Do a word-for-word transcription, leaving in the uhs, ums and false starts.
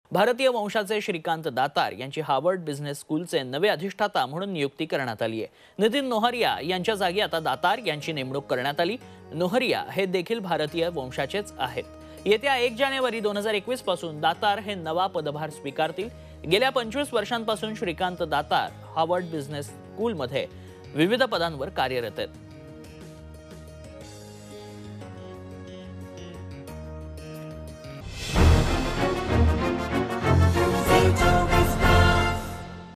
भारतीय वंशाचे श्रीकांत दातार यांची हार्वर्ड बिझनेस स्कूलचे नवे अधिष्ठाता म्हणून नियुक्ती करण्यात आली आहे। नितीन नोहरिया यांच्या जागी आता दातार यांची नेमणूक करण्यात आली। नोहरिया हे देखील भारतीय वंशाचेच आहेत। येत्या एक जानेवारी दोन हजार एकवीस पासून दातार हे नवा पदभार स्वीकारतील। गेल्या पंचवीस वर्षांपासून श्रीकांत दातार हार्वर्ड बिझनेस स्कूलमध्ये विविध पदांवर कार्यरत आहेत।